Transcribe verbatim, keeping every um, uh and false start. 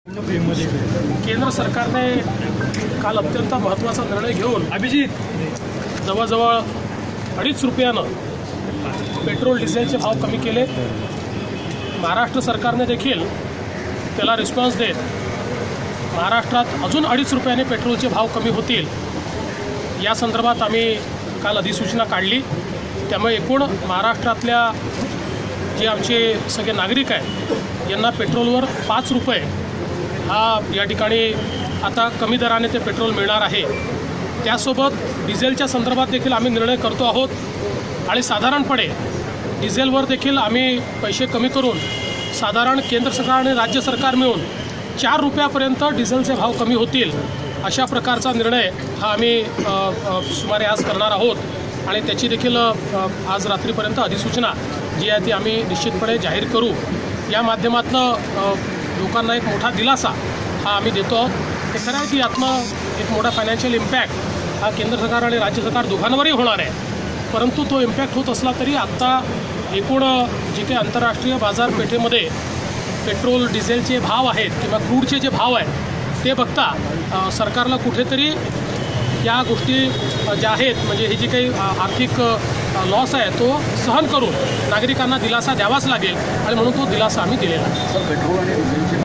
केंद्र सरकारने काल अत्यंत महत्त्वाचा निर्णय घेऊन अभिजित जवळजवळ अडीच रुपयानं पेट्रोल डिझेलचे भाव कमी केले। महाराष्ट्र सरकारने देखील त्याला रिस्पॉन्स देत महाराष्ट्रात अजून अडीच रुपयाने पेट्रोलचे भाव कमी होतील या संदर्भात आम्ही काल अधिसूचना काढली। त्यामुळे एकूण महाराष्ट्रातल्या जे आमचे सगळे नागरिक आहेत यांना पेट्रोलवर पाच रुपये हा या ठिकाणी आता कमी दराने ते पेट्रोल मिळणार आहे। त्यासोबत डिझेलच्या संदर्भात देखील आम्ही निर्णय करतो आहोत आणि साधारणपणे डिझेलवर देखील आम्ही पैसे कमी करून साधारण केंद्र सरकार आणि राज्य सरकार मिळून चार रुपयापर्यंत डिझेलचे भाव कमी होतील अशा प्रकारचा निर्णय हा आम्ही सुमारे आज करणार आहोत आणि त्याची देखील आज रात्रीपर्यंत अधिसूचना जी आहे ती आम्ही निश्चितपणे जाहीर करू। या माध्यमातून लोकांना एक मोठा दिलासा हा आम्ही देतो आहोत। हे खरं आहे की यातनं एक मोठा फायनान्शियल इम्पॅक्ट हा केंद्र सरकार आणि राज्य सरकार दोघांवरही होणार आहे, परंतु तो इम्पॅक्ट होत असला तरी आत्ता एकूण जे काही आंतरराष्ट्रीय बाजारपेठेमध्ये पेट्रोल डिझेलचे भाव आहेत किंवा क्रूडचे जे भाव आहेत ते बघता सरकारला कुठेतरी या गोष्टी ज्या आहेत म्हणजे ही जी काही आर्थिक लॉस आहे तो सहन करून नागरिकांना दिलासा द्यावाच लागेल आणि म्हणून तो दिलासा आम्ही दिलेला आहे।